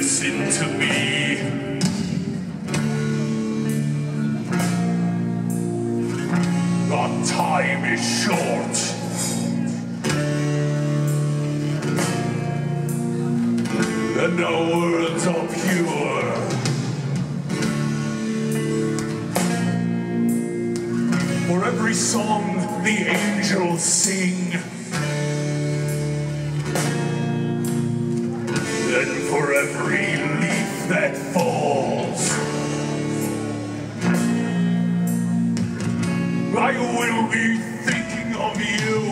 listen to me. Our time is short. And our words are pure. For every song the angels sing, and for every leaf that falls, I will be thinking of you.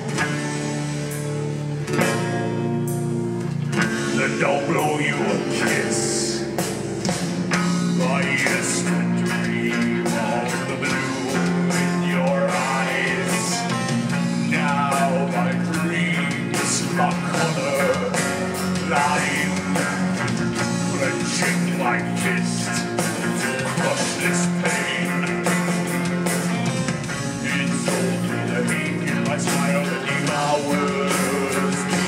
And I'll blow you a kiss. I used to dream of the blue in your eyes. Now my dreams are color line, clenching my fist to crush this pain. It's only the hate in my smile that devours me.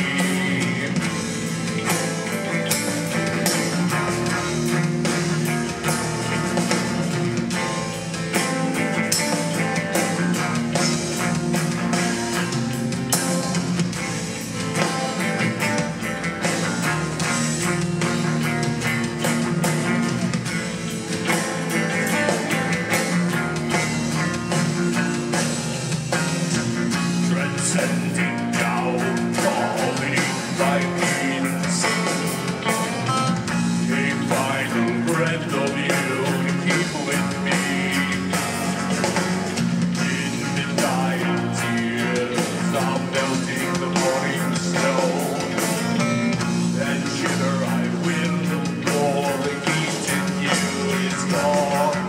Sending down, falling by means, a final breath of you to keep with me. In the dying tears, I'm melting the morning snow, and shiver I will, for the heat in you is gone.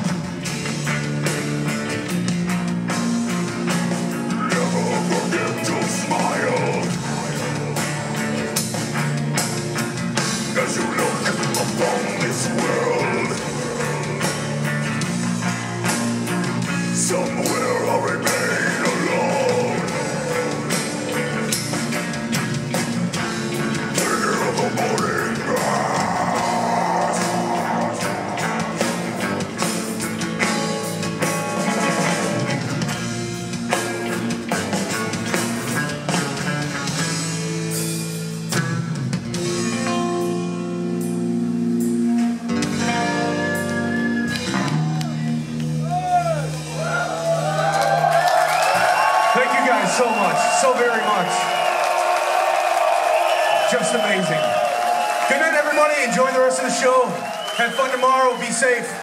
As you look upon this world, somewhere I remain alone. Fear of the morning grass. Thank you guys so much, so very much. Just amazing. Good night, everybody. Enjoy the rest of the show. Have fun tomorrow. Be safe.